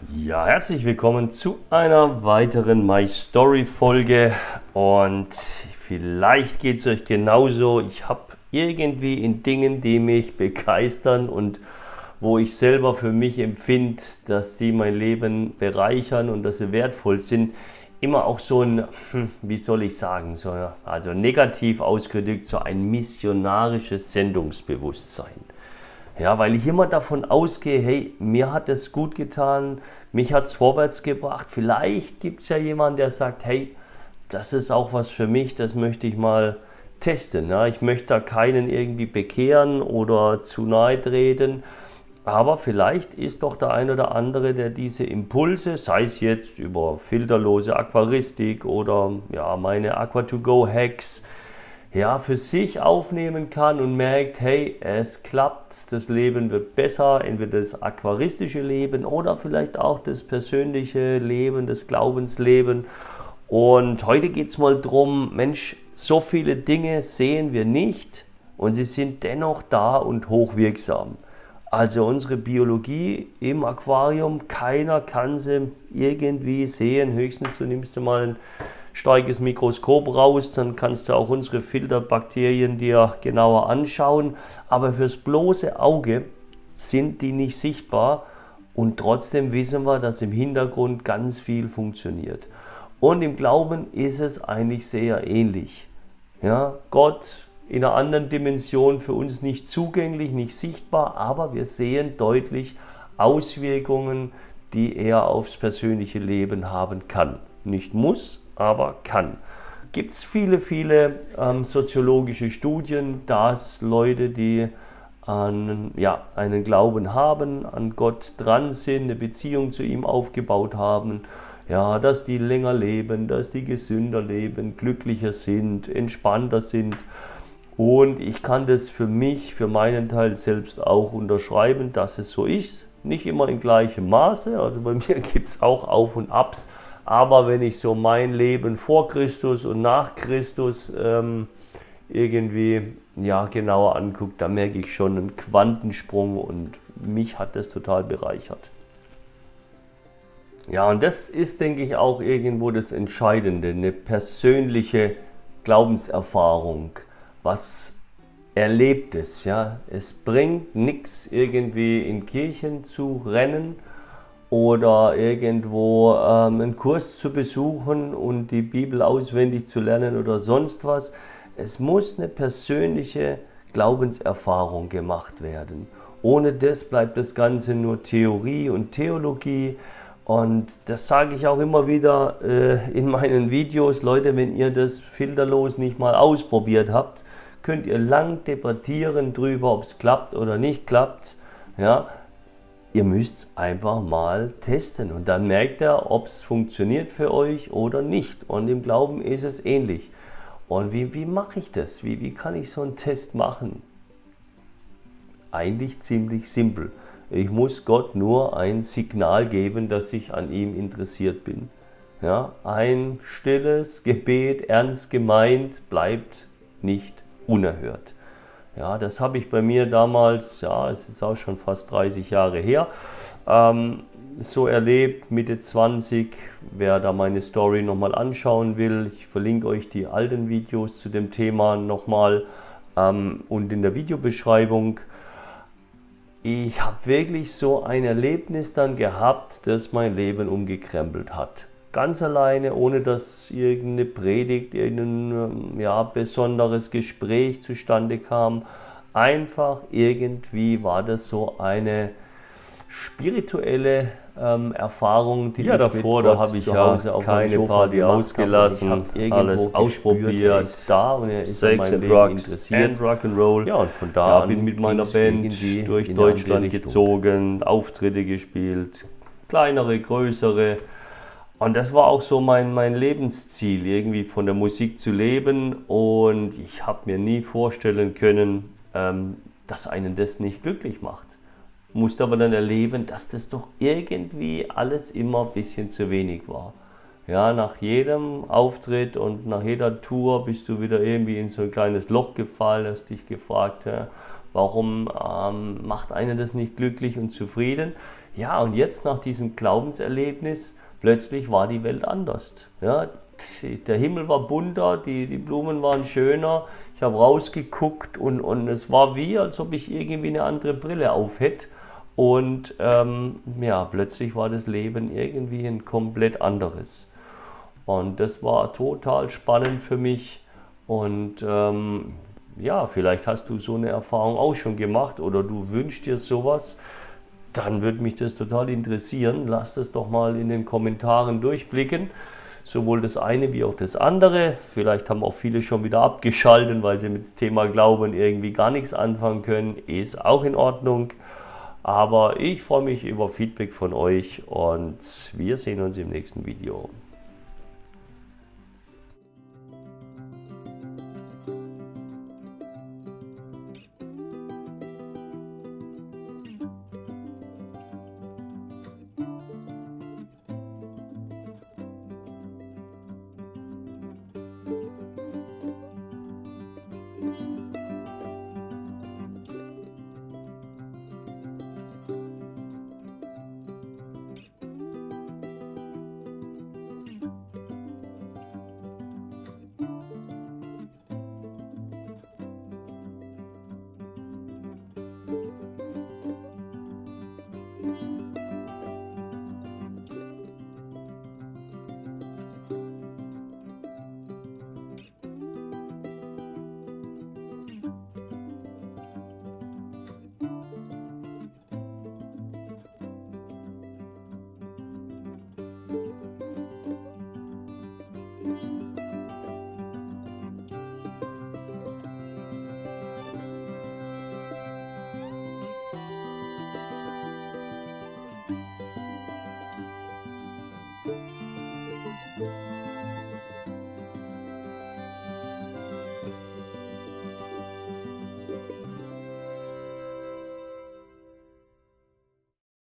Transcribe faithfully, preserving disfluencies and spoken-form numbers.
Ja, herzlich willkommen zu einer weiteren My Story Folge und vielleicht geht es euch genauso. Ich habe irgendwie in Dingen, die mich begeistern und wo ich selber für mich empfinde, dass die mein Leben bereichern und dass sie wertvoll sind, immer auch so ein, wie soll ich sagen, so, also negativ ausgedrückt, so ein missionarisches Sendungsbewusstsein. Ja, weil ich immer davon ausgehe, hey, mir hat es gut getan, mich hat es vorwärts gebracht. Vielleicht gibt es ja jemanden, der sagt, hey, das ist auch was für mich, das möchte ich mal testen. Ja, ich möchte da keinen irgendwie bekehren oder zu nahe treten, aber vielleicht ist doch der ein oder andere, der diese Impulse, sei es jetzt über filterlose Aquaristik oder ja, meine Aqua to go Hacks, ja, für sich aufnehmen kann und merkt, hey, es klappt, das Leben wird besser, entweder das aquaristische Leben oder vielleicht auch das persönliche Leben, das Glaubensleben. Und heute geht es mal drum, Mensch, so viele Dinge sehen wir nicht und sie sind dennoch da und hochwirksam. Also unsere Biologie im Aquarium, keiner kann sie irgendwie sehen, höchstens du nimmst du mal ein starkes Mikroskop raus, dann kannst du auch unsere Filterbakterien dir genauer anschauen, aber fürs bloße Auge sind die nicht sichtbar und trotzdem wissen wir, dass im Hintergrund ganz viel funktioniert. Und im Glauben ist es eigentlich sehr ähnlich. Ja, Gott in einer anderen Dimension für uns nicht zugänglich, nicht sichtbar, aber wir sehen deutlich Auswirkungen, die er aufs persönliche Leben haben kann. Nicht muss, aber kann. Gibt es viele, viele ähm, soziologische Studien, dass Leute, die an, ja, einen Glauben haben, an Gott dran sind, eine Beziehung zu ihm aufgebaut haben, ja, dass die länger leben, dass die gesünder leben, glücklicher sind, entspannter sind. Und ich kann das für mich, für meinen Teil selbst auch unterschreiben, dass es so ist. Nicht immer in gleichem Maße, also bei mir gibt es auch Auf und Abs. Aber wenn ich so mein Leben vor Christus und nach Christus ähm, irgendwie ja, genauer angucke, da merke ich schon einen Quantensprung und mich hat das total bereichert. Ja, und das ist, denke ich, auch irgendwo das Entscheidende, eine persönliche Glaubenserfahrung. Was erlebt es? Ja? Es bringt nichts, irgendwie in Kirchen zu rennen oder irgendwo ähm, einen Kurs zu besuchen und die Bibel auswendig zu lernen oder sonst was. Es muss eine persönliche Glaubenserfahrung gemacht werden. Ohne das bleibt das Ganze nur Theorie und Theologie. Und das sage ich auch immer wieder äh, in meinen Videos. Leute, wenn ihr das filterlos nicht mal ausprobiert habt, könnt ihr lang debattieren darüber, ob es klappt oder nicht klappt. Ja? Ihr müsst es einfach mal testen und dann merkt ihr, ob es funktioniert für euch oder nicht. Und im Glauben ist es ähnlich. Und wie, wie mache ich das? Wie, wie kann ich so einen Test machen? Eigentlich ziemlich simpel. Ich muss Gott nur ein Signal geben, dass ich an ihm interessiert bin. Ja, ein stilles Gebet, ernst gemeint, bleibt nicht unerhört. Ja, das habe ich bei mir damals, ja, ist jetzt auch schon fast dreißig Jahre her, ähm, so erlebt, Mitte zwanzig. Wer da meine Story nochmal anschauen will, ich verlinke euch die alten Videos zu dem Thema nochmal ähm, und in der Videobeschreibung. Ich habe wirklich so ein Erlebnis dann gehabt, das mein Leben umgekrempelt hat. Ganz alleine, ohne dass irgendeine Predigt, irgendein ja, besonderes Gespräch zustande kam. Einfach irgendwie war das so eine spirituelle ähm, Erfahrung, die ja, ich davor, da habe ich ja keine Party ausgelassen, alles ausprobiert, da und er ist Sex and Drugs and Rock'n'Roll. Ja, und von da ja, an bin mit meiner Band durch Deutschland gezogen, Auftritte gespielt, kleinere, größere. Und das war auch so mein, mein Lebensziel, irgendwie von der Musik zu leben. Und ich habe mir nie vorstellen können, ähm, dass einen das nicht glücklich macht. Musste aber dann erleben, dass das doch irgendwie alles immer ein bisschen zu wenig war. Ja, nach jedem Auftritt und nach jeder Tour bist du wieder irgendwie in so ein kleines Loch gefallen, hast dich gefragt, ja, Warum ähm, macht einen das nicht glücklich und zufrieden? Ja, und jetzt nach diesem Glaubenserlebnis, plötzlich war die Welt anders. Ja, der Himmel war bunter, die, die Blumen waren schöner, ich habe rausgeguckt und, und es war wie, als ob ich irgendwie eine andere Brille auf hätte. Und ähm, ja, plötzlich war das Leben irgendwie ein komplett anderes. Und das war total spannend für mich. Und ähm, ja, vielleicht hast du so eine Erfahrung auch schon gemacht oder du wünschst dir sowas. Dann würde mich das total interessieren. Lass das doch mal in den Kommentaren durchblicken. Sowohl das eine wie auch das andere. Vielleicht haben auch viele schon wieder abgeschaltet, weil sie mit dem Thema Glauben irgendwie gar nichts anfangen können. Ist auch in Ordnung. Aber ich freue mich über Feedback von euch und wir sehen uns im nächsten Video.